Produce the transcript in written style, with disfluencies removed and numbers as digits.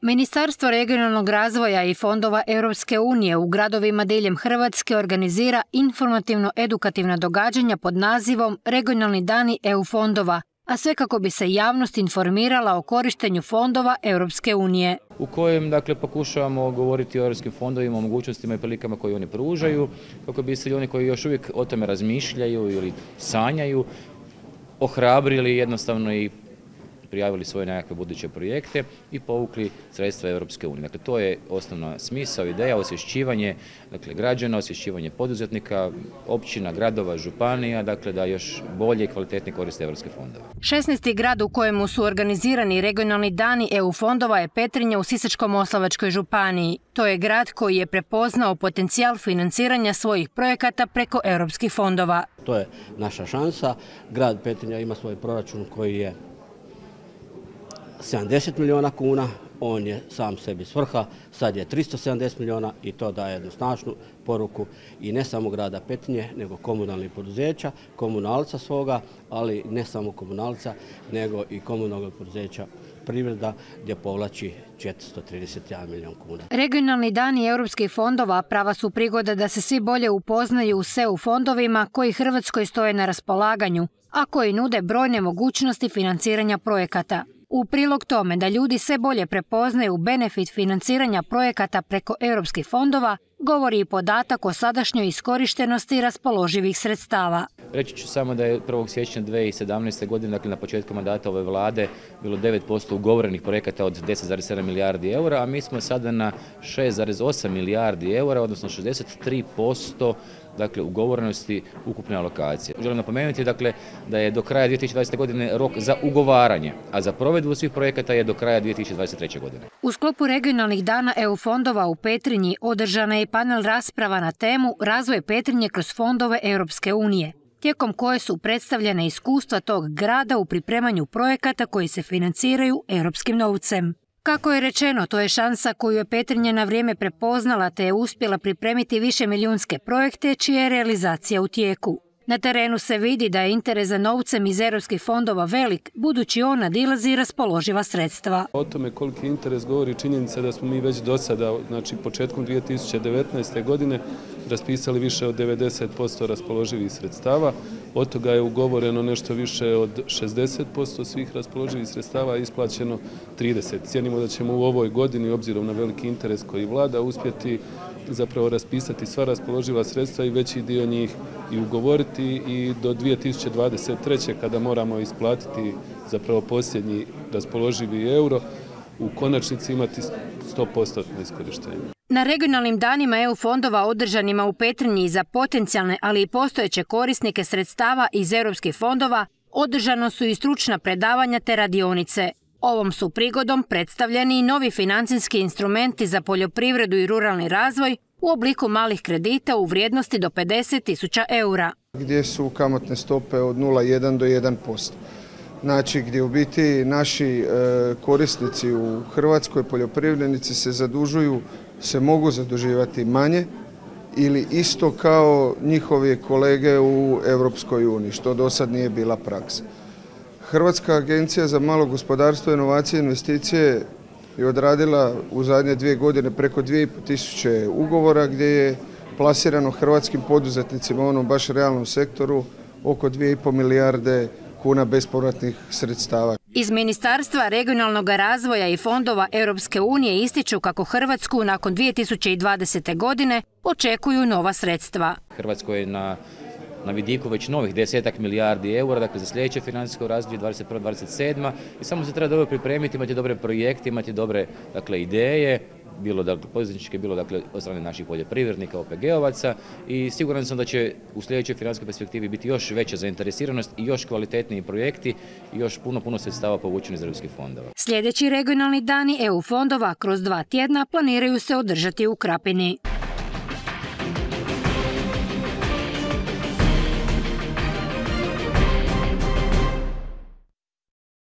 Ministarstvo regionalnog razvoja i fondova Europske unije u gradovima diljem Hrvatske organizira informativno-edukativna događanja pod nazivom Regionalni dani EU fondova, a sve kako bi se javnost informirala o korištenju fondova Europske unije. U kojem pokušavamo govoriti o europskim fondovima, o mogućnostima i prilikama koje oni pružaju, kako bi se oni koji još uvijek o tome razmišljaju ili sanjaju, ohrabrili jednostavno i prijavili svoje nekakve buduće projekte i povukli sredstva Europske unije. Dakle, to je osnovna smisao, ideja, osvješćivanje građana, osvješćivanje poduzetnika, općina, gradova, županija, da još bolje i kvalitetnije koriste europske fondove. 16. grad u kojemu su organizirani regionalni dani EU fondova je Petrinja u Sisačko-moslavačkoj županiji. To je grad koji je prepoznao potencijal financiranja svojih projekata preko europskih fondova. To je naša šansa. Grad Petrinja ima svoj proračun koji je 70 milijuna kuna, on je sam sebi svrha, sad je 370 milijuna i to daje jednu snažnu poruku i ne samo grada Petrinje, nego komunalnih poduzeća, komunalca svoga, ali ne samo komunalca, nego i komunalnog poduzeća Privreda gdje povlači 431 milijun kuna. Regionalni dani europskih fondova prava su prigoda da se svi bolje upoznaju s EU fondovima koji Hrvatskoj stoje na raspolaganju, a koji nude brojne mogućnosti financiranja projekata. U prilog tome da ljudi sve bolje prepoznaju benefit financiranja projekata preko europskih fondova, govori i podatak o sadašnjoj iskorištenosti raspoloživih sredstava. Reći ću samo da je 1. siječnja 2017. godine, na početku mandata ove vlade, bilo 9% ugovorenih projekata od 10,7 milijardi eura, a mi smo sada na 6,8 milijardi eura, odnosno 63% ugovorenosti ukupne alokacije. Želim napomenuti da je do kraja 2020. godine rok za ugovaranje, a za provedbu svih projekata je do kraja 2023. godine. U sklopu regionalnih dana EU fondova u Petrinji održana je panel rasprava na temu Razvoj Petrinje kroz fondove Europske unije, tijekom koje su predstavljene iskustva tog grada u pripremanju projekata koji se financiraju europskim novcem. Kako je rečeno, to je šansa koju je Petrinja na vrijeme prepoznala te je uspjela pripremiti višemilijunske projekte čija je realizacija u tijeku. Na terenu se vidi da je interes za novcem iz europskih fondova velik, budući on nadilazi raspoloživa sredstva. O tome koliki interes govori činjenica da smo mi već do sada, početkom 2019. godine, raspisali više od 90% raspoloživih sredstava. Od toga je ugovoreno nešto više od 60% svih raspoloživih sredstava, isplaćeno 30%. Cijenimo da ćemo u ovoj godini, obzirom na veliki interes koji vlada, uspjeti zapravo raspisati sva raspoloživa sredstva i veći dio njih i ugovoriti i do 2023. kada moramo isplatiti zapravo posljednji raspoloživi euro, u konačnici imati 100% iskorištenje. Na regionalnim danima EU fondova održanima u Petrinji za potencijalne, ali i postojeće korisnike sredstava iz europskih fondova održano su i stručna predavanja te radionice. Ovom su prigodom predstavljeni i novi financijski instrumenti za poljoprivredu i ruralni razvoj u obliku malih kredita u vrijednosti do 50.000 eura. Gdje su kamatne stope od 0,1 do 1%. Znači gdje u biti naši korisnici u Hrvatskoj, poljoprivrednici se mogu zaduživati manje ili isto kao njihovi kolege u Europskoj uniji, što do sad nije bila praksa. Hrvatska agencija za malo gospodarstvo, inovacije i investicije je odradila u zadnje 2 godine preko 2.500 ugovora gdje je plasirano hrvatskim poduzetnicima u onom baš realnom sektoru oko 2,5 milijarde kuna bespovratnih sredstava. Iz Ministarstva regionalnog razvoja i fondova Europske unije ističu kako Hrvatsku nakon 2020. godine očekuju nova sredstva. Hrvatsko je na vidiku već novih 10 milijardi eura, za sljedeće financijsko razdoblje 2021-2027. I samo se treba dobro pripremiti, imati dobre projekte, imati dobre ideje, bilo poduzetničke, bilo od strane naših poljoprivrednika, OPG-ovaca i siguran sam da će u sljedećoj financijskoj perspektivi biti još veća zainteresiranost i još kvalitetniji projekti i još puno sredstava povučeni iz europskih fondova. Sljedeći regionalni dani EU fondova kroz 2 tjedna planiraju se održati u Krapini.